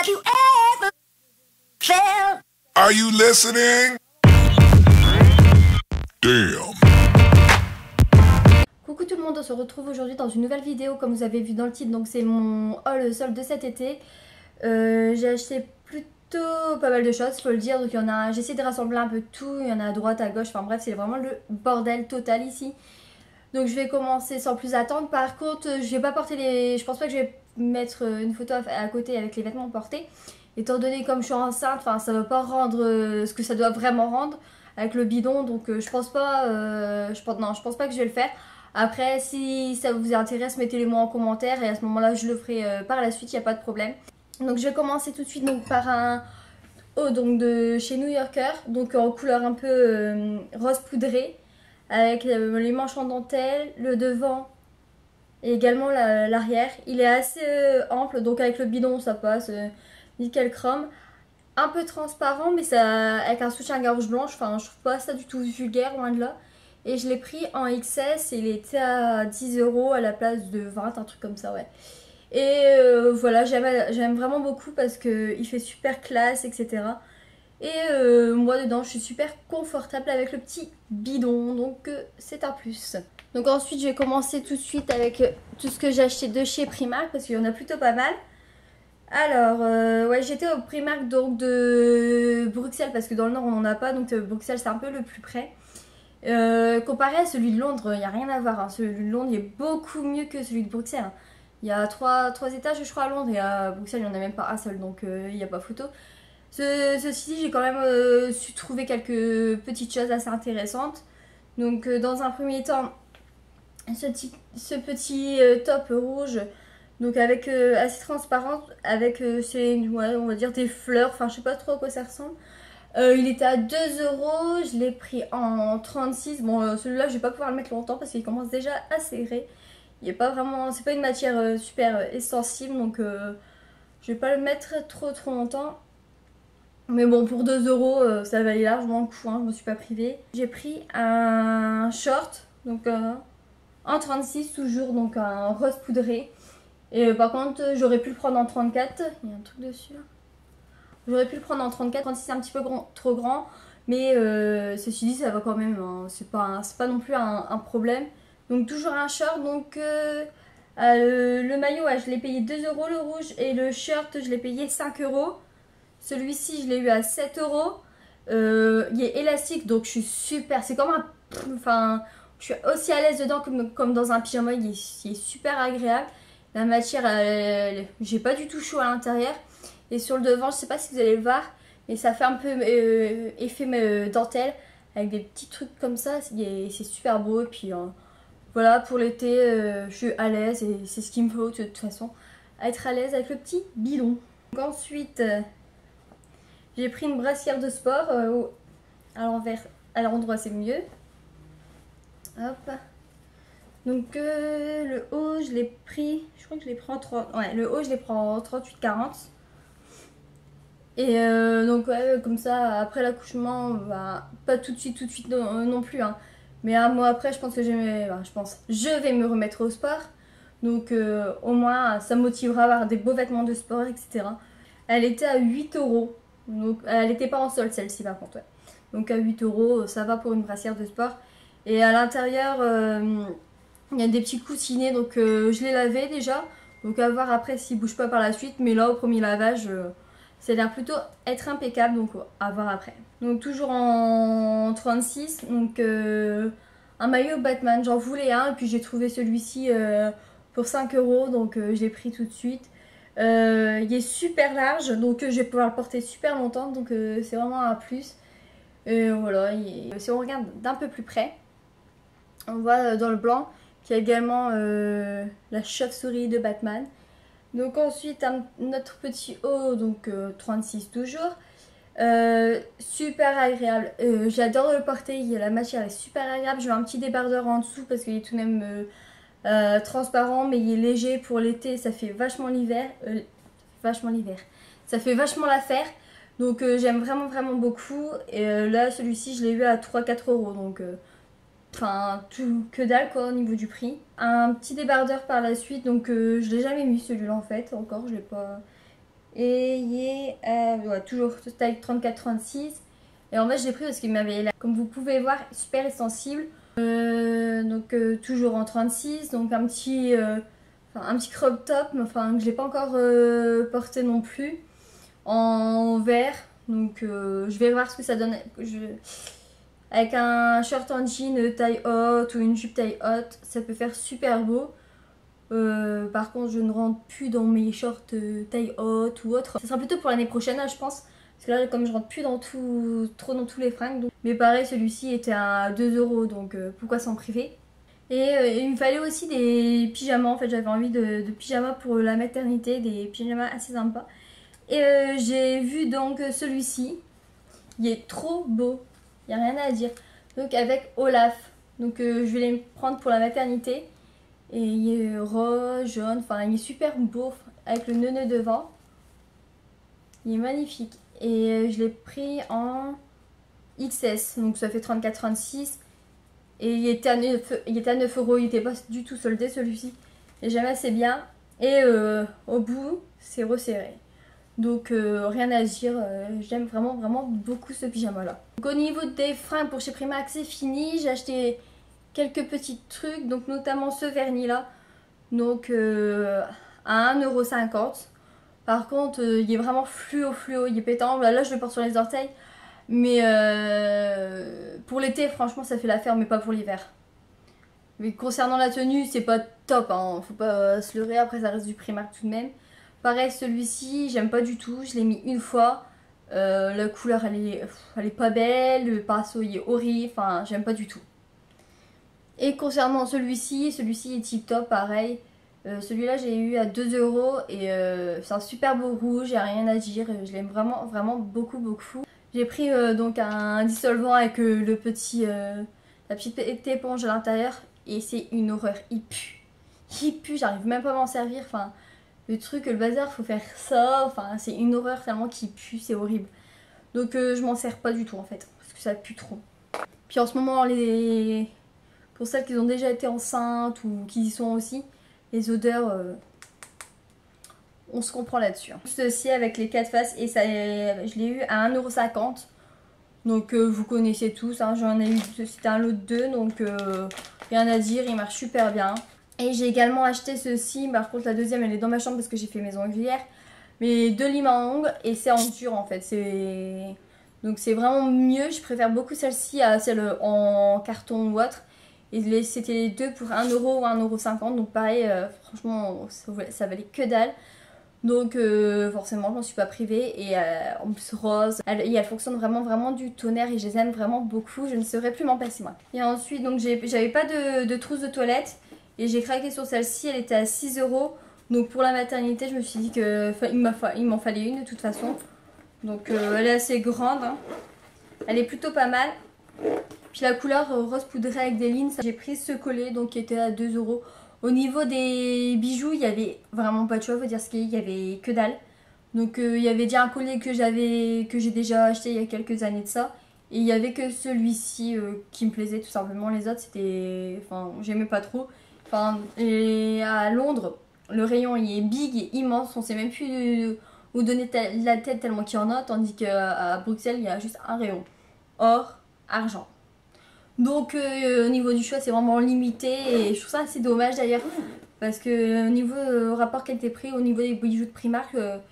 Have you ever felt? Are you listening? Damn. Coucou tout le monde, on se retrouve aujourd'hui dans une nouvelle vidéo comme vous avez vu dans le titre. Donc c'est mon haul solde de cet été. J'ai acheté plutôt pas mal de choses, faut le dire. Donc il y en a, j'ai essayé de rassembler un peu tout, il y en a à droite, à gauche, enfin bref c'est vraiment le bordel total ici. Donc je vais commencer sans plus attendre. Par contre je vais pas porter les, je pense pas que je vais mettre une photo à côté avec les vêtements portés. Étant donné comme je suis enceinte, enfin ça va pas rendre ce que ça doit vraiment rendre avec le bidon. Donc je pense pas, je pense pas que je vais le faire. Après, si ça vous intéresse, mettez-les moi en commentaire et à ce moment-là, je le ferai par la suite, il n'y a pas de problème. Donc, je vais commencer tout de suite donc, par un haut donc, de chez New Yorker, donc en couleur un peu rose poudré, avec les manches en dentelle, le devant et également l'arrière. Il est assez ample, donc avec le bidon, ça passe nickel chrome. Un peu transparent, mais ça, avec un soutien-gorge blanche, enfin, je trouve pas ça du tout vulgaire, loin de là. Et je l'ai pris en XS et il était à 10 € à la place de 20, un truc comme ça, ouais. Et voilà, j'aime vraiment beaucoup parce qu'il fait super classe, etc. Et moi dedans, je suis super confortable avec le petit bidon, donc c'est un plus. Donc ensuite, je vais commencer tout de suite avec tout ce que j'ai acheté de chez Primark parce qu'il y en a plutôt pas mal. Alors, ouais, j'étais au Primark donc de Bruxelles parce que dans le Nord on n'en a pas, donc Bruxelles c'est un peu le plus près. Comparé à celui de Londres, il n'y a rien à voir. Hein. Celui de Londres il est beaucoup mieux que celui de Bruxelles. Hein. Il y a trois étages, je crois, à Londres et à Bruxelles, il n'y en a même pas un seul, donc il n'y a pas photo. Ceci dit, j'ai quand même su trouver quelques petites choses assez intéressantes. Donc, dans un premier temps, ce petit top rouge, donc avec assez transparente, avec ouais, on va dire des fleurs, enfin, je sais pas trop à quoi ça ressemble. Il était à 2 €, je l'ai pris en 36. Bon, celui-là, je vais pas pouvoir le mettre longtemps parce qu'il commence déjà à serrer. Il est pas vraiment, c'est pas une matière super extensible, donc je vais pas le mettre trop longtemps. Mais bon, pour 2 €, ça valait largement le coup, hein, je me suis pas privée. J'ai pris un short, donc en 36 toujours, donc un rose poudré. Et par contre, j'aurais pu le prendre en 34. Il y a un truc dessus là. J'aurais pu le prendre en 34, 36 c'est un petit peu trop grand, mais ceci dit ça va quand même, hein. C'est pas non plus un problème. Donc toujours un short, donc le maillot ouais, je l'ai payé 2 € le rouge et le shirt je l'ai payé 5 €. Celui-ci je l'ai eu à 7 €. Il est élastique donc je suis super, c'est comme un... Enfin, je suis aussi à l'aise dedans comme dans un pyjama, il est super agréable. La matière, j'ai pas du tout chaud à l'intérieur. Et sur le devant, je sais pas si vous allez le voir, mais ça fait un peu effet dentelle avec des petits trucs comme ça. C'est super beau. Et puis voilà, pour l'été, je suis à l'aise et c'est ce qu'il me faut de toute façon, être à l'aise avec le petit bidon. Donc ensuite, j'ai pris une brassière de sport à l'envers, à l'endroit c'est mieux. Hop. Donc le haut, je l'ai pris, je crois que je l'ai pris en 30, ouais, le haut je l'ai pris en 38-40. Et donc ouais, comme ça, après l'accouchement, bah, pas tout de suite non plus. Hein. Mais un mois après, je pense que je vais me remettre au sport. Donc au moins, ça me motivera à avoir des beaux vêtements de sport, etc. Elle était à 8 €. Donc elle n'était pas en solde celle-ci par contre. Ouais. Donc à 8 €, ça va pour une brassière de sport. Et à l'intérieur, il y a des petits coussinets, donc je les lavais déjà. Donc à voir après s'ils ne bougent pas par la suite. Mais là, au premier lavage... ça a l'air plutôt être impeccable, donc à voir après. Donc toujours en 36, donc un maillot Batman, j'en voulais un et puis j'ai trouvé celui-ci pour 5 €, donc je l'ai pris tout de suite. Il est super large, donc je vais pouvoir le porter super longtemps, donc c'est vraiment un plus. Voilà, si on regarde d'un peu plus près, on voit dans le blanc qu'il y a également la chauve-souris de Batman. Donc ensuite un autre petit haut, donc 36 toujours, super agréable, j'adore le porter, la matière est super agréable, je mets un petit débardeur en dessous parce qu'il est tout de même transparent mais il est léger pour l'été, ça fait vachement l'hiver, ça fait vachement l'affaire, donc j'aime vraiment beaucoup, et là celui-ci je l'ai eu à 3-4 € donc... Enfin, tout que dalle quoi au niveau du prix. Un petit débardeur par la suite, donc je l'ai jamais mis celui-là en fait, encore, je l'ai pas... Et il est ouais, toujours taille 34-36. Et en fait je l'ai pris parce qu'il m'avait là, comme vous pouvez voir, super extensible. Donc toujours en 36, donc un petit crop top, mais enfin que je n'ai pas encore porté non plus, en vert. Donc je vais voir ce que ça donne. Avec un short en jean taille haute ou une jupe taille haute, ça peut faire super beau. Par contre je ne rentre plus dans mes shorts taille haute ou autre. Ça sera plutôt pour l'année prochaine là, je pense. Parce que là comme je rentre plus trop dans tous les fringues. Donc... Mais pareil, celui-ci était à 2 € donc pourquoi s'en priver. Et il me fallait aussi des pyjamas. En fait j'avais envie de pyjamas pour la maternité. Des pyjamas assez sympas. Et j'ai vu donc celui-ci. Il est trop beau. Il n'y a rien à dire. Donc avec Olaf. Donc je vais les prendre pour la maternité. Et il est rose, jaune, enfin il est super beau avec le nœud devant. Il est magnifique. Et je l'ai pris en XS, donc ça fait 34-36. Et il était à 9 €, il n'était pas du tout soldé celui-ci. Et j'aime assez bien. Et au bout, c'est resserré. Donc rien à dire, j'aime vraiment beaucoup ce pyjama là. Donc au niveau des fringues pour chez Primark c'est fini, j'ai acheté quelques petits trucs, donc notamment ce vernis là, donc à 1,50 €. Par contre il est vraiment fluo, il est pétant, là je le porte sur les orteils, mais pour l'été franchement ça fait l'affaire, mais pas pour l'hiver. Mais concernant la tenue c'est pas top, hein. Faut pas se leurrer, après ça reste du Primark tout de même. Pareil celui-ci j'aime pas du tout, je l'ai mis une fois, la couleur elle est pas belle, le pinceau il est horrible, enfin j'aime pas du tout. Et concernant celui-ci est tip top pareil. Celui-là j'ai eu à 2 € et c'est un super beau rouge, y a rien à dire, je l'aime vraiment beaucoup. J'ai pris donc un dissolvant avec la petite éponge à l'intérieur et c'est une horreur, il pue, j'arrive même pas à m'en servir, enfin le truc, le bazar, faut faire ça, enfin c'est une horreur tellement qu'il pue, c'est horrible. Donc je m'en sers pas du tout en fait, parce que ça pue trop. Puis en ce moment pour celles qui ont déjà été enceintes ou qui y sont aussi, les odeurs, on se comprend là-dessus. Ceci avec les 4 faces et ça, je l'ai eu à 1,50 €. Donc vous connaissez tous, hein, j'en ai eu, c'était un lot de 2, donc rien à dire, il marche super bien. Et j'ai également acheté ceci, par contre la deuxième elle est dans ma chambre parce que j'ai fait mes ongles hier. Mais 2 limes à ongles et c'est en dur en fait, donc c'est vraiment mieux, je préfère beaucoup celle-ci à celle en carton ou autre. Et c'était les deux pour 1 € ou 1,50 €. Donc pareil, franchement, ça valait que dalle. Donc forcément, je m'en suis pas privée. Et en plus rose, elle fonctionne vraiment du tonnerre. Et je les aime vraiment beaucoup. Je ne saurais plus m'en passer moi. Et ensuite, donc j'avais pas de trousse de toilette. Et j'ai craqué sur celle-ci. Elle était à 6 €. Donc pour la maternité, je me suis dit qu'il m'en fallait une de toute façon. Donc elle est assez grande, hein. Elle est plutôt pas mal. Puis la couleur rose poudré avec des lignes, j'ai pris ce collier donc qui était à 2 €. Au niveau des bijoux, il y avait vraiment pas de choix, faut dire ce qu'il y avait que dalle. Donc il y avait déjà un collier que j'ai déjà acheté il y a quelques années de ça. Et il y avait que celui-ci qui me plaisait tout simplement. Les autres c'était, enfin j'aimais pas trop. Enfin et à Londres, le rayon il est big et immense, on sait même plus où donner la tête tellement qu'il y en a, tandis qu'à Bruxelles il y a juste un rayon. Or, argent. Donc au niveau du choix c'est vraiment limité et je trouve ça assez dommage d'ailleurs parce que au niveau rapport qualité-prix, au niveau des bijoux de Primark,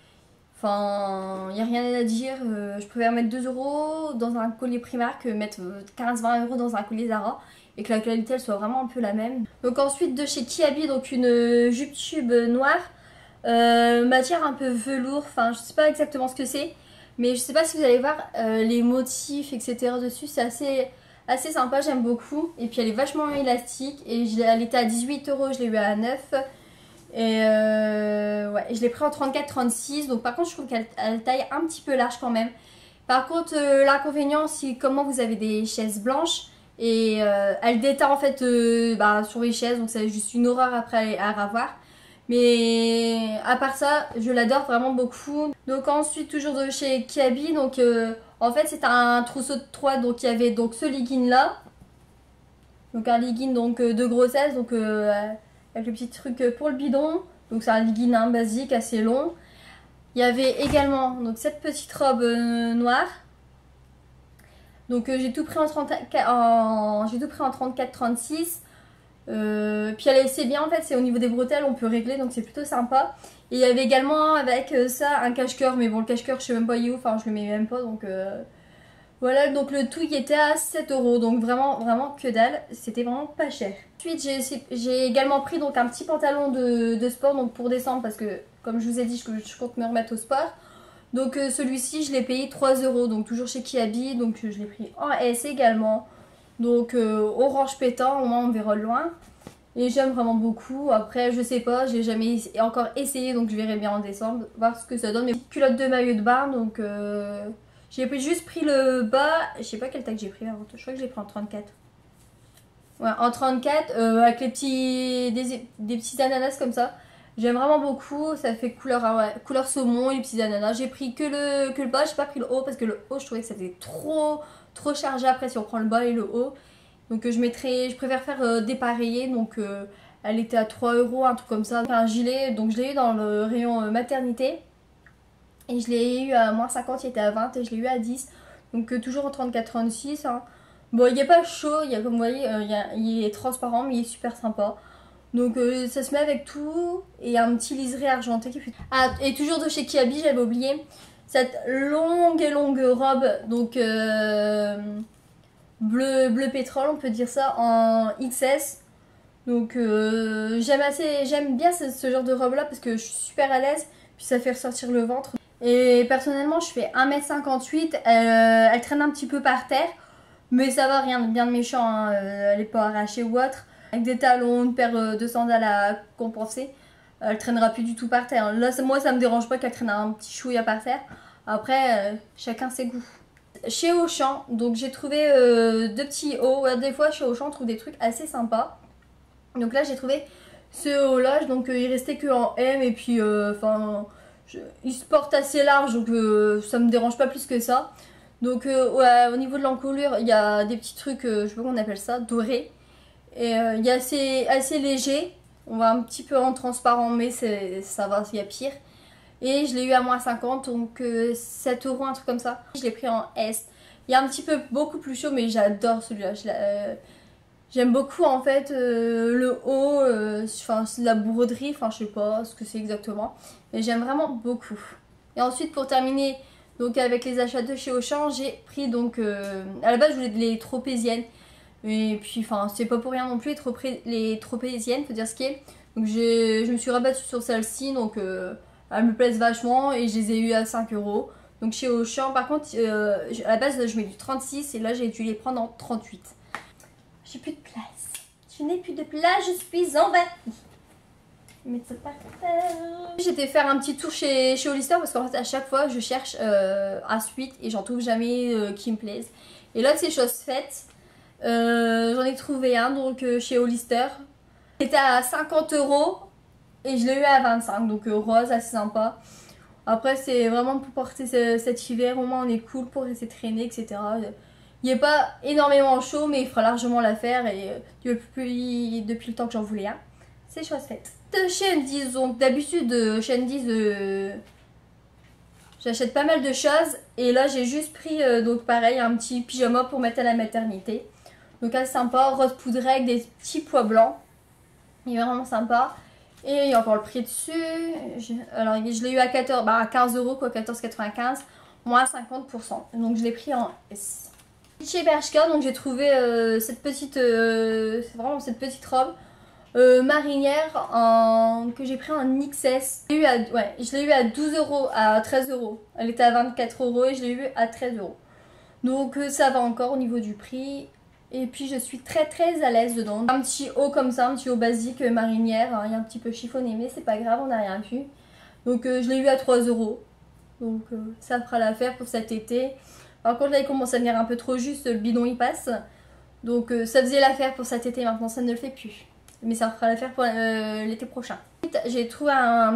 enfin il n'y a rien à dire, je préfère mettre 2 € dans un collier Primark que mettre 15-20 € dans un collier Zara et que la qualité elle soit vraiment un peu la même. Donc ensuite de chez Kiabi, donc une jupe tube noire, matière un peu velours, enfin je sais pas exactement ce que c'est, mais je sais pas si vous allez voir les motifs etc dessus, c'est assez sympa, j'aime beaucoup. Et puis elle est vachement élastique. Et elle était à 18 €, je l'ai eu à 9. Et ouais, je l'ai pris en 34-36. Donc par contre je trouve qu'elle taille un petit peu large quand même. Par contre l'inconvénient c'est comment vous avez des chaises blanches. Et elle déteint en fait sur les chaises. Donc c'est juste une horreur après à revoir. Mais à part ça, je l'adore vraiment beaucoup. Donc ensuite toujours de chez Kiabi. Donc en fait c'est un trousseau de 3. Donc il y avait donc ce legging là. Donc un legging donc de grossesse. Donc avec le petit truc pour le bidon. Donc c'est un legging basique assez long. Il y avait également donc cette petite robe noire. Donc j'ai tout pris en 34-36. Puis elle est assez bien en fait, c'est au niveau des bretelles, on peut régler, donc c'est plutôt sympa. Et il y avait également avec ça un cache-cœur, mais bon le cache-cœur je sais même pas où, enfin je le mets même pas, donc voilà, donc le tout il était à 7 €, donc vraiment que dalle, c'était vraiment pas cher. Ensuite j'ai également pris donc un petit pantalon de sport donc pour décembre, parce que comme je vous ai dit je compte me remettre au sport. Donc celui-ci je l'ai payé 3 €, donc toujours chez Kiabi, donc je l'ai pris en S également. Donc orange pétant, au moins on verra de loin. Et j'aime vraiment beaucoup. Après je sais pas, j'ai jamais encore essayé, donc je verrai bien en décembre, voir ce que ça donne. Mes petites culottes de maillot de bain, donc j'ai juste pris le bas. Je sais pas quelle taille j'ai pris, je crois que j'ai pris en 34. Ouais, en 34 avec les petits des petits ananas comme ça. J'aime vraiment beaucoup, ça fait couleur, couleur saumon, les petits ananas. J'ai pris que le bas, j'ai pas pris le haut parce que le haut je trouvais que c'était trop chargé après si on prend le bas et le haut. Donc je préfère faire dépareiller, donc elle était à 3 €, un truc comme ça. Un gilet, donc je l'ai eu dans le rayon maternité. Et je l'ai eu à moins 50, il était à 20 et je l'ai eu à 10. Donc toujours en 34-36. Hein. Bon, il n'est pas chaud, comme vous voyez, il est transparent mais il est super sympa. Donc ça se met avec tout et un petit liseré argenté. Ah, et toujours de chez Kiabi, j'avais oublié cette longue robe, donc bleu pétrole, on peut dire ça, en XS. Donc j'aime bien ce genre de robe là parce que je suis super à l'aise, puis ça fait ressortir le ventre. Et personnellement je fais 1,58 m, elle traîne un petit peu par terre, mais ça va, rien de méchant, hein, elle n'est pas arrachée ou autre. Avec des talons, une paire de sandales à compenser, elle traînera plus du tout par terre. Là moi ça me dérange pas qu'elle traîne un petit chouïa par terre. Après chacun ses goûts. Chez Auchan, donc j'ai trouvé deux petits hauts. Des fois chez Auchan on trouve des trucs assez sympas. Donc là j'ai trouvé ce haut là, donc il restait que en M et puis il se porte assez large, donc ça me dérange pas plus que ça. Donc ouais, au niveau de l'encolure il y a des petits trucs, je sais pas comment on appelle ça, dorés. Et il est assez léger, on va un petit peu en transparent mais ça va, il y a pire. Et je l'ai eu à moins 50, donc 7 €, un truc comme ça. Je l'ai pris en S. Il y a un petit peu beaucoup plus chaud, mais j'adore celui-là. J'aime beaucoup en fait le haut, c'est de la broderie, enfin je sais pas ce que c'est exactement. Mais j'aime vraiment beaucoup. Et ensuite pour terminer, donc avec les achats de chez Auchan, j'ai pris donc, à la base je voulais les tropéziennes. Et puis enfin c'est pas pour rien non plus les tropéziennes, faut dire ce qui est. Donc je me suis rabattue sur celle-ci, donc elles me plaisent vachement et je les ai eu à 5 €. Donc chez Auchan par contre à la base je mets du 36 et là j'ai dû les prendre en 38. J'ai plus de place. Je n'ai plus de place, je suis envahie. Mettre ça par terre. J'étais faire un petit tour chez Hollister parce qu'en fait à chaque fois je cherche un suite et j'en trouve jamais qui me plaisent. Et là c'est chose faite. J'en ai trouvé un donc chez Hollister. C'était à 50 € et je l'ai eu à 25, donc rose, assez sympa. Après c'est vraiment pour porter cet hiver, au moins on est cool pour rester traîner, etc. Il n'est pas énormément chaud mais il fera largement l'affaire et depuis le temps que j'en voulais un, c'est chose faite. De chez Undies, donc d'habitude chez Undies j'achète pas mal de choses et là j'ai juste pris donc pareil un petit pyjama pour mettre à la maternité. Donc assez sympa, rose poudré avec des petits pois blancs. Il est vraiment sympa. Et il y a encore le prix dessus. Alors je l'ai eu à 15 € quoi, 14,95, moins 50%. Donc je l'ai pris en S. Chez Bershka, donc j'ai trouvé cette petite robe marinière que j'ai pris en XS. Je l'ai eu à 12 €, à 13 €. Elle était à 24 € et je l'ai eu à 13 €. Donc ça va encore au niveau du prix. Et puis je suis très à l'aise dedans. Un petit haut comme ça, un petit haut basique marinière. Hein, il est un petit peu chiffonné mais c'est pas grave, on n'a rien pu. Donc je l'ai eu à 3 €. Donc ça fera l'affaire pour cet été. Par contre là il commence à venir un peu trop juste, le bidon il passe. Donc ça faisait l'affaire pour cet été, maintenant ça ne le fait plus. Mais ça fera l'affaire pour l'été prochain. J'ai trouvé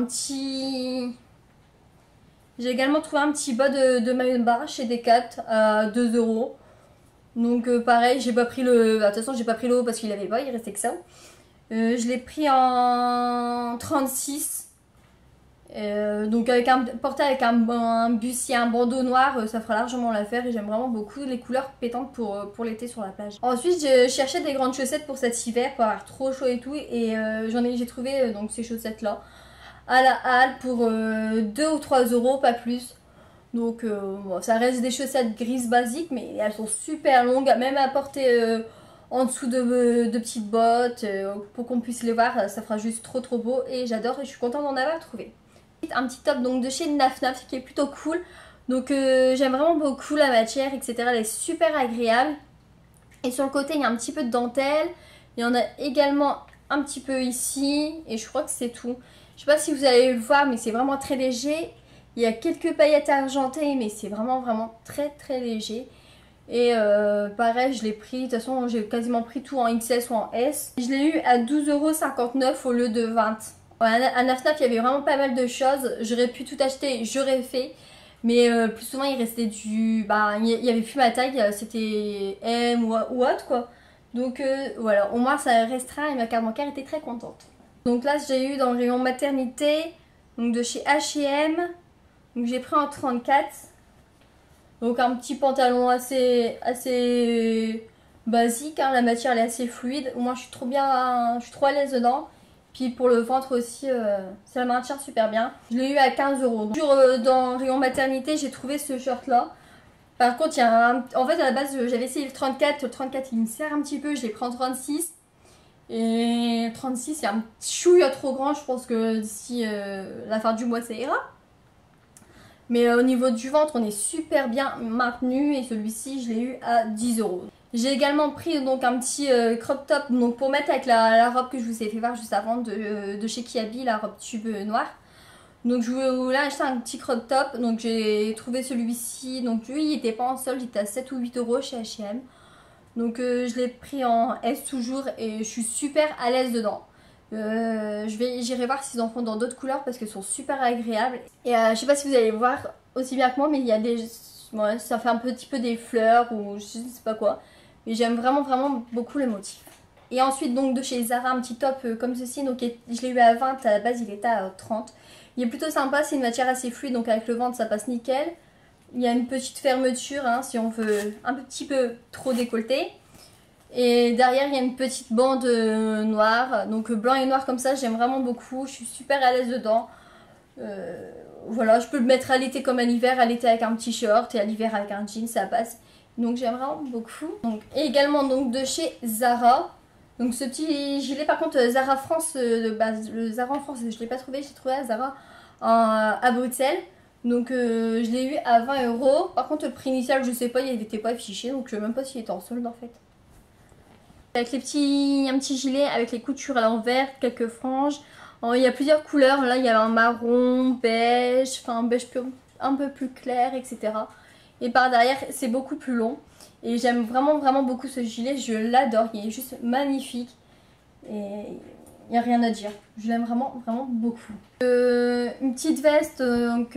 J'ai également trouvé un petit bas de maillot de bain chez Decat à 2 €. Donc pareil, j'ai pas pris de toute façon j'ai pas pris le haut parce qu'il avait pas, il restait que ça. Je l'ai pris en 36. Donc porté avec un bustier, un bandeau noir, ça fera largement l'affaire et j'aime vraiment beaucoup les couleurs pétantes pour l'été sur la plage. Ensuite je cherchais des grandes chaussettes pour cet hiver pour avoir trop chaud et tout et j'ai trouvé donc ces chaussettes là à la halle pour 2 ou 3 euros, pas plus. Donc bon, ça reste des chaussettes grises basiques mais elles sont super longues, même à porter en dessous de petites bottes pour qu'on puisse les voir, ça fera juste trop beau et j'adore et je suis contente d'en avoir trouvé. Un petit top donc de chez Naf Naf qui est plutôt cool, donc j'aime vraiment beaucoup la matière etc, elle est super agréable et sur le côté il y a un petit peu de dentelle, il y en a également un petit peu ici et je crois que c'est tout. Je sais pas si vous allez le voir mais c'est vraiment très léger, il y a quelques paillettes argentées mais c'est vraiment très léger et pareil je l'ai pris, de toute façon j'ai quasiment pris tout en XS ou en S, je l'ai eu à 12,59 € au lieu de 20. À Naf Naf il y avait vraiment pas mal de choses, j'aurais pu tout acheter, j'aurais fait, mais plus souvent il restait du... Bah il y avait plus ma taille, c'était M ou autre quoi. Donc voilà, au moins ça restera et ma carte bancaire était très contente. Donc là j'ai eu dans le rayon maternité, donc de chez H&M, donc j'ai pris en 34. Donc un petit pantalon assez basique, hein, la matière elle est assez fluide, moi je suis trop à l'aise dedans. Puis pour le ventre aussi, ça le maintient super bien. Je l'ai eu à 15 €. Dans le rayon maternité, j'ai trouvé ce short là. Par contre, il y a en fait à la base j'avais essayé le 34. Le 34 il me sert un petit peu, je l'ai pris en 36. Et 36 c'est un chouïa trop grand, je pense que d'ici la fin du mois ça ira. Mais au niveau du ventre on est super bien maintenu et celui-ci je l'ai eu à 10 €. J'ai également pris donc un petit crop top donc pour mettre avec la robe que je vous ai fait voir juste avant de chez Kiabi, la robe tube noire. Donc je voulais acheter un petit crop top, donc j'ai trouvé celui-ci, donc lui il était pas en solde, il était à 7 ou 8 € chez H&M. Donc je l'ai pris en S toujours et je suis super à l'aise dedans. J'irai voir s'ils en font dans d'autres couleurs parce qu'elles sont super agréables. Et je sais pas si vous allez voir aussi bien que moi mais il y a des... Ouais, ça fait un petit peu des fleurs ou je sais pas quoi. Mais j'aime vraiment beaucoup le motif. Et ensuite donc de chez Zara un petit top comme ceci, donc je l'ai eu à 20, à la base il était à 30. Il est plutôt sympa, c'est une matière assez fluide donc avec le ventre ça passe nickel. Il y a une petite fermeture hein, si on veut un petit peu trop décolleté. Et derrière il y a une petite bande noire, donc blanc et noir comme ça, j'aime vraiment beaucoup, je suis super à l'aise dedans. Voilà, je peux le mettre à l'été comme à l'hiver, à l'été avec un petit short et à l'hiver avec un jean, ça passe. Donc j'aime vraiment beaucoup. Donc, et également donc de chez Zara. Donc ce petit gilet par contre Zara France de base, le Zara en France je l'ai pas trouvé, j'ai trouvé à Zara à Bruxelles. Donc je l'ai eu à 20 €. Par contre le prix initial je sais pas, il n'était pas affiché donc je sais même pas s'il était en solde en fait. Avec un petit gilet avec les coutures à l'envers, quelques franges. Alors, il y a plusieurs couleurs, là il y a un marron, beige, enfin un beige un peu plus clair etc. Et par derrière c'est beaucoup plus long. Et j'aime vraiment beaucoup ce gilet, je l'adore, il est juste magnifique. Et il n'y a rien à dire, je l'aime vraiment beaucoup. Une petite veste, donc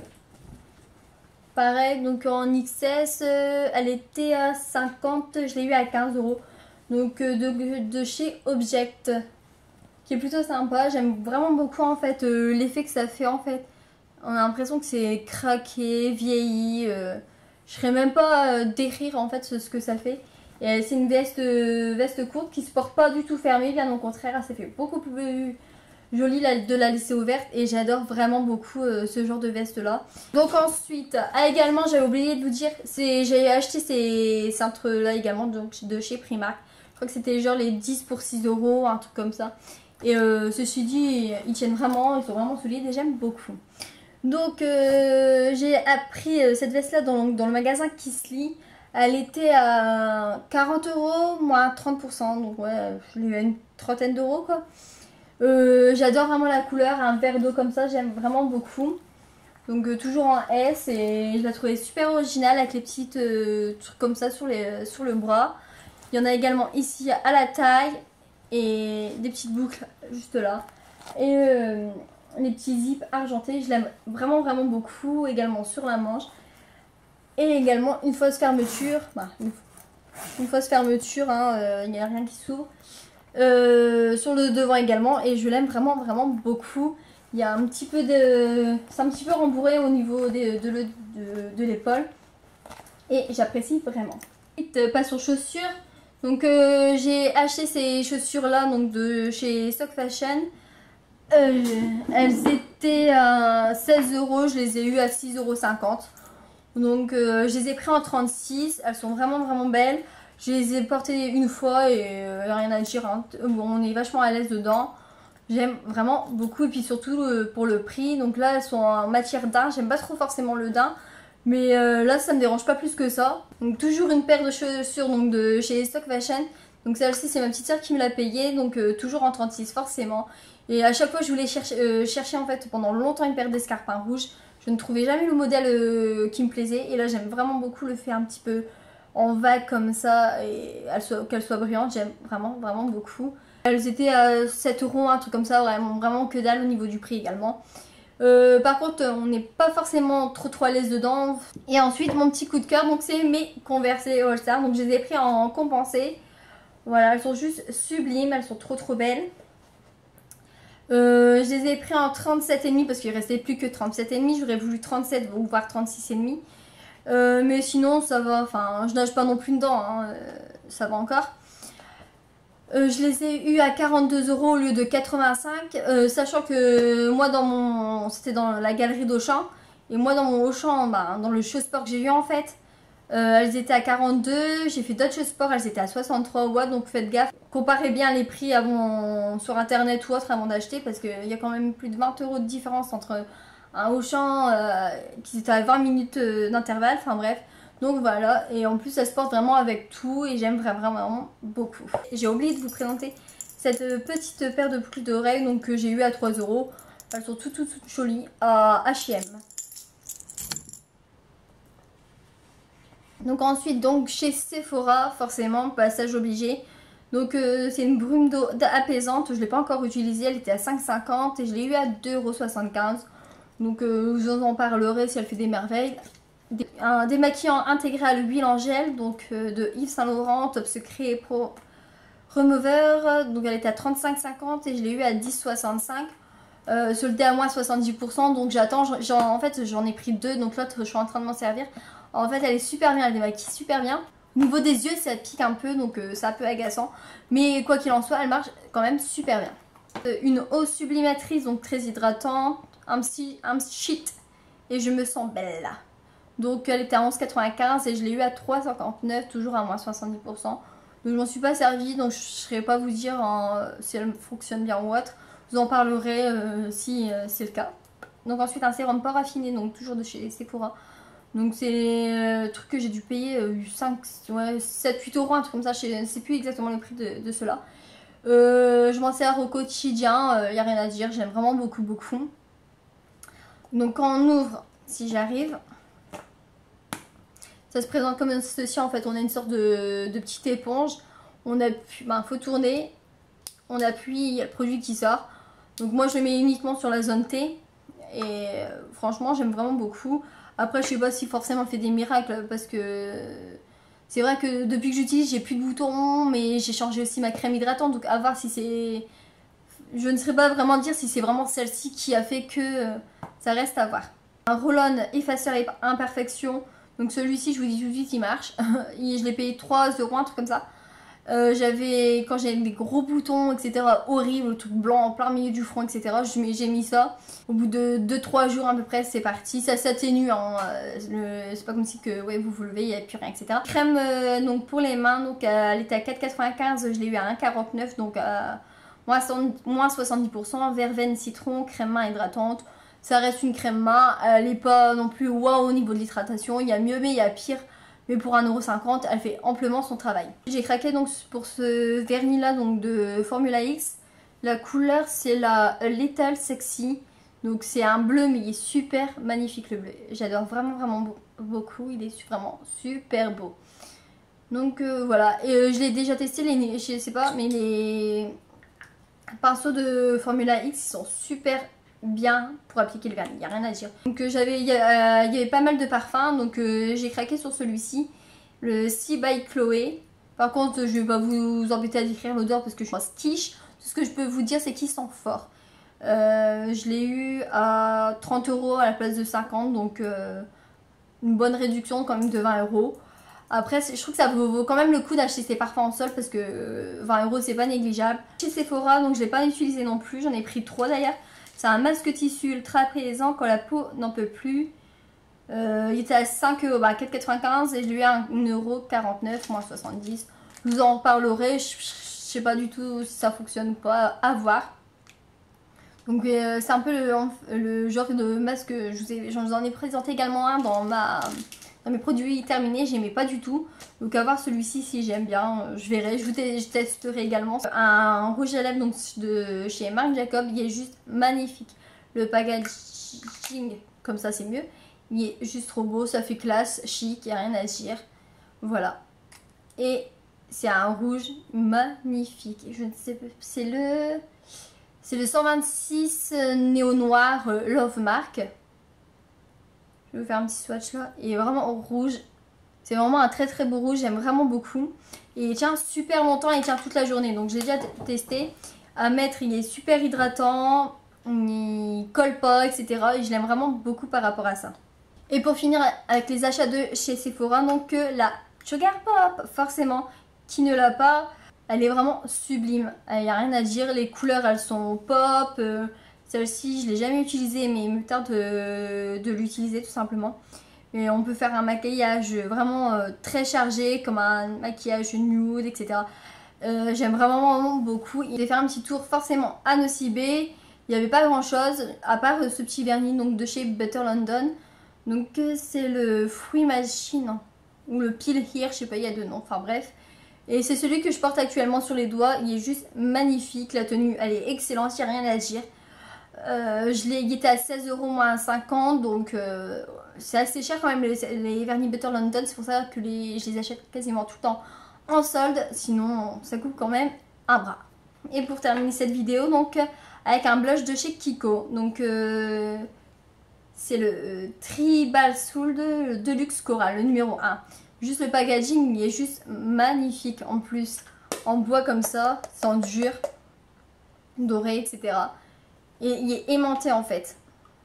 pareil, donc en XS, elle était à 50, je l'ai eu à 15 €. Donc de chez Object, qui est plutôt sympa, j'aime vraiment beaucoup en fait l'effet que ça fait en fait. On a l'impression que c'est craqué, vieilli. Je serais même pas décrire en fait ce que ça fait. Et c'est une veste courte qui se porte pas du tout fermée, bien au contraire, ça fait beaucoup plus joli de la laisser ouverte et j'adore vraiment beaucoup ce genre de veste là. Donc ensuite, également j'avais oublié de vous dire, j'ai acheté ces cintres là également donc de chez Primark. Je crois que c'était genre les 10 pour 6 €, un truc comme ça. Et ceci dit, ils tiennent vraiment, ils sont vraiment solides et j'aime beaucoup. Donc j'ai appris cette veste là dans le magasin Kissly. Elle était à 40 €, moins 30%. Donc ouais, je l'ai eu à une trentaine d'euros quoi. J'adore vraiment la couleur, un verre d'eau comme ça, j'aime vraiment beaucoup. Donc toujours en S et je la trouvais super originale avec les petites trucs comme ça sur le bras. Il y en a également ici à la taille et des petites boucles juste là. Et les petits zips argentés, je l'aime vraiment beaucoup, également sur la manche. Et également une fausse fermeture, une fausse fermeture, hein, il n'y a rien qui s'ouvre. Sur le devant également, et je l'aime vraiment beaucoup. Il y a un petit peu de... C'est un petit peu rembourré au niveau de l'épaule. Et j'apprécie vraiment. Ensuite, passe aux chaussures. Donc j'ai acheté ces chaussures là donc de chez Sock Fashion. Elles étaient à 16 €, je les ai eues à 6,50 €. Donc je les ai pris en 36, elles sont vraiment belles. Je les ai portées une fois et rien à dire, hein. Bon, on est vachement à l'aise dedans. J'aime vraiment beaucoup et puis surtout pour le prix. Donc là elles sont en matière daim, j'aime pas trop forcément le daim. Mais là ça me dérange pas plus que ça. Donc toujours une paire de chaussures donc de chez Sock Fashion. Donc celle-ci c'est ma petite soeur qui me l'a payée. Donc toujours en 36 forcément. Et à chaque fois je voulais chercher en fait pendant longtemps une paire d'escarpins rouges. Je ne trouvais jamais le modèle qui me plaisait. Et là j'aime vraiment beaucoup le fait un petit peu en vague comme ça. Et qu'elle soit brillante, j'aime vraiment beaucoup. Elles étaient à 7 €, un truc comme ça, vraiment que dalle au niveau du prix également. Par contre on n'est pas forcément trop à l'aise dedans. Et ensuite mon petit coup de cœur, donc c'est mes Converse All Star. Donc je les ai pris en compensé. Voilà, elles sont juste sublimes, elles sont trop belles. Je les ai pris en 37,5 parce qu'il restait plus que 37,5. J'aurais voulu 37 ou voire 36,5. Mais sinon ça va, enfin je nage pas non plus dedans, hein, ça va encore. Je les ai eu à 42 € au lieu de 85, sachant que moi c'était dans la galerie d'Auchan, et moi dans mon Auchan, dans le show sport que j'ai eu en fait, elles étaient à 42, j'ai fait d'autres show sport, elles étaient à 63 watts, donc faites gaffe. Comparez bien les prix sur internet ou autre avant d'acheter, parce qu'il y a quand même plus de 20 € de différence entre un Auchan qui était à 20 minutes d'intervalle, enfin bref. Donc voilà, et en plus ça se porte vraiment avec tout et j'aime vraiment beaucoup. J'ai oublié de vous présenter cette petite paire de boucles d'oreilles donc que j'ai eu à 3 €. Elles sont toutes jolies à H&M. Donc ensuite donc chez Sephora, forcément, passage obligé. Donc c'est une brume d'eau apaisante, je ne l'ai pas encore utilisée, elle était à 5,50 et je l'ai eu à 2,75 €. Donc je vous en parlerai si elle fait des merveilles. Un démaquillant intégral à l'huile en gel, donc de Yves Saint Laurent, Top Secret Pro Remover. Donc elle était à 35,50 et je l'ai eu à 10,65. Soldé à moins 70%, donc j'attends. En fait j'en ai pris deux, donc l'autre je suis en train de m'en servir. En fait elle est super bien, elle démaquille super bien. Au niveau des yeux ça pique un peu, donc c'est un peu agaçant. Mais quoi qu'il en soit, elle marche quand même super bien. Une eau sublimatrice, donc très hydratante. Un petit sheet et je me sens belle là. Donc elle était à 11,95 et je l'ai eu à 3,59, toujours à moins 70%. Donc je m'en suis pas servie, donc je ne saurais pas vous dire si elle fonctionne bien ou autre. Je vous en parlerai si c'est le cas. Donc ensuite un sérum pas raffiné, donc toujours de chez Sephora. Donc c'est le truc que j'ai dû payer 7, 8 €, un truc comme ça, je ne sais plus exactement le prix de cela. Je m'en sers au quotidien, il n'y a rien à dire, j'aime vraiment beaucoup. Donc quand on ouvre, si j'arrive... Ça se présente comme ceci en fait, on a une sorte de petite éponge, on appuie, faut tourner, on appuie, il y a le produit qui sort. Donc moi je le mets uniquement sur la zone T et franchement j'aime vraiment beaucoup. Après je sais pas si forcément elle fait des miracles parce que c'est vrai que depuis que j'utilise j'ai plus de boutons, mais j'ai changé aussi ma crème hydratante, donc à voir si c'est... Je ne saurais pas vraiment dire si c'est vraiment celle-ci qui a fait que ça reste à voir. Un roll-on effaceur et imperfection. Donc celui-ci, je vous dis tout de suite, il marche. Je l'ai payé 3 €, un truc comme ça. Quand j'avais des gros boutons, etc. horribles, le truc blanc en plein milieu du front, etc. J'ai mis ça. Au bout de 2-3 jours à peu près, c'est parti. Ça s'atténue. Hein. C'est pas comme si que, ouais, vous levez, il n'y avait plus rien, etc. Crème donc pour les mains, donc, elle était à 4,95. Je l'ai eu à 1,49. Donc moins 70%. Verveine citron, crème main hydratante. Ça reste une crème main, elle n'est pas non plus waouh au niveau de l'hydratation, il y a mieux mais il y a pire. Mais pour 1,50 €, elle fait amplement son travail. J'ai craqué donc pour ce vernis là donc de Formula X. La couleur c'est la Lethal Sexy. Donc c'est un bleu mais il est super magnifique le bleu. J'adore vraiment beaucoup, il est vraiment super beau. Donc voilà, et je l'ai déjà testé, je sais pas, mais les pinceaux de Formula X ils sont super bien pour appliquer le vernis, il n'y a rien à dire. Donc il y avait pas mal de parfums, donc j'ai craqué sur celui-ci, le Sea by Chloé. Par contre je vais pas vous embêter à décrire l'odeur parce que je suis en quiche. Tout ce que je peux vous dire c'est qu'il sent fort. Je l'ai eu à 30 € à la place de 50, donc une bonne réduction quand même de 20 €. Après, je trouve que ça vaut quand même le coup d'acheter ces parfums en solde parce que 20 € c'est pas négligeable. Chez Sephora, donc je l'ai pas utilisé non plus, j'en ai pris 3 d'ailleurs. C'est un masque tissu ultra apaisant quand la peau n'en peut plus. Il était à 5 €, 4,95 € et je lui ai à 1,49 €, moins 70. Je vous en parlerai, je sais pas du tout si ça fonctionne ou pas, à voir. Donc c'est un peu le genre de masque que je vous en ai présenté également un dans mes produits terminés, j'aimais pas du tout. Donc à voir celui-ci si j'aime bien, je verrai, je testerai également. Un rouge à lèvres donc de chez Marc Jacob, il est juste magnifique. Le packaging, comme ça c'est mieux. Il est juste trop beau, ça fait classe, chic, il n'y a rien à dire. Voilà. Et c'est un rouge magnifique. Je ne sais pas, c'est le 126 néo noir Love Mark. Je vais vous faire un petit swatch là. Il est vraiment rouge. C'est vraiment un très très beau rouge. J'aime vraiment beaucoup. Et il tient super longtemps. Il tient toute la journée. Donc j'ai déjà testé. À mettre, il est super hydratant. Il colle pas, etc. Et je l'aime vraiment beaucoup par rapport à ça. Et pour finir avec les achats de chez Sephora. Donc la Sugar Pop, forcément. Qui ne l'a pas? Elle est vraiment sublime, il n'y a rien à dire, les couleurs elles sont pop, celle-ci je ne l'ai jamais utilisée mais il me tarde de l'utiliser tout simplement. Et on peut faire un maquillage vraiment très chargé comme un maquillage nude, etc. J'aime vraiment beaucoup. Je vais faire un petit tour forcément à Nocibé, il n'y avait pas grand chose à part ce petit vernis donc, de chez Better London. Donc c'est le Fruit Machine ou le Peel Here, je sais pas, il y a deux noms, enfin bref. Et c'est celui que je porte actuellement sur les doigts. Il est juste magnifique. La tenue, elle est excellente. Il n'y a rien à dire. Il était à 16 € moins 50. Donc, c'est assez cher quand même les vernis Better London. C'est pour ça que je les achète quasiment tout le temps en solde. Sinon, ça coûte quand même un bras. Et pour terminer cette vidéo, donc, avec un blush de chez Kiko. Donc, c'est le Tribal Soul de Deluxe Coral, le numéro 1. Juste le packaging, il est juste magnifique en plus. En bois comme ça, sans dur, doré, etc. Et il est aimanté en fait.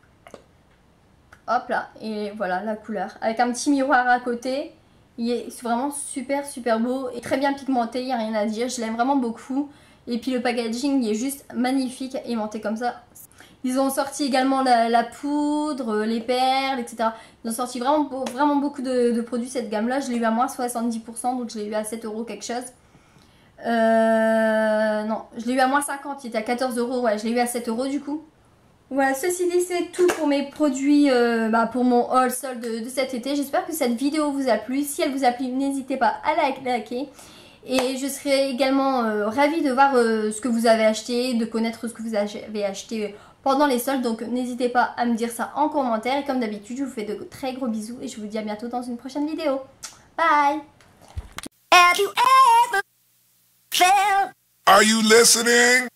Hop là, et voilà la couleur. Avec un petit miroir à côté. Il est vraiment super super beau et très bien pigmenté, il n'y a rien à dire. Je l'aime vraiment beaucoup. Et puis le packaging, il est juste magnifique, aimanté comme ça. Ils ont sorti également la poudre, les perles, etc. Ils ont sorti vraiment beaucoup de produits cette gamme-là. Je l'ai eu à moins 70%, donc je l'ai eu à 7 € quelque chose. Non, je l'ai eu à moins 50, il était à 14 €. Ouais, je l'ai eu à 7 € du coup. Voilà, ceci dit, c'est tout pour mes produits, pour mon haul solde de cet été. J'espère que cette vidéo vous a plu. Si elle vous a plu, n'hésitez pas à la liker. Et je serai également ravie de voir ce que vous avez acheté, de connaître ce que vous avez acheté pendant les soldes. Donc n'hésitez pas à me dire ça en commentaire. Et comme d'habitude, je vous fais de très gros bisous et je vous dis à bientôt dans une prochaine vidéo. Bye! Have you ever felt? Are you listening?